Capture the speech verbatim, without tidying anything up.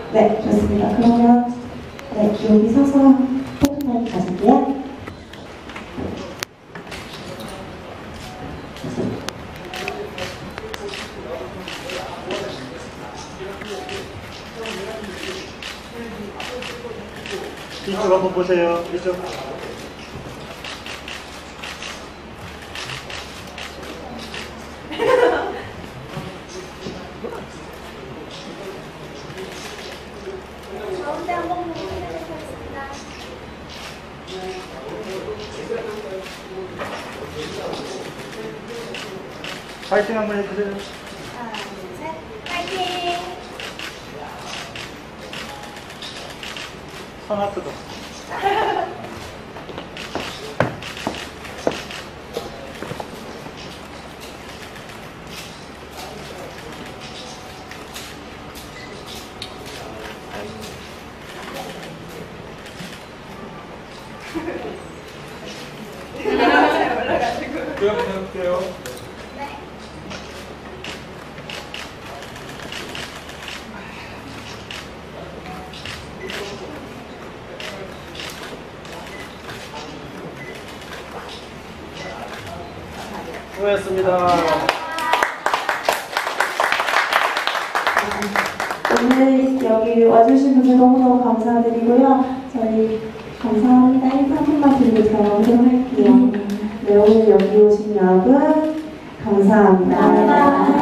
네, 좋습니다. 그러면 네, 여기 서서 포토타임 가질게요. 이쪽 한번 보세요. 이쪽. 가운데 한번 보도록 하겠습니다. 파이팅 한번 해주세요. 하나, 둘, 셋, 파이팅! 성악도. 그냥 해볼게요. 네. 수고하셨습니다. 오늘 여기 와주신 분들 너무너무 감사드리고요. 저희 감사합니다. 인사 한 번만 드리고 들어가도록 할게요. 네, 오늘 여기 오신 여러분 감사합니다. 감사합니다.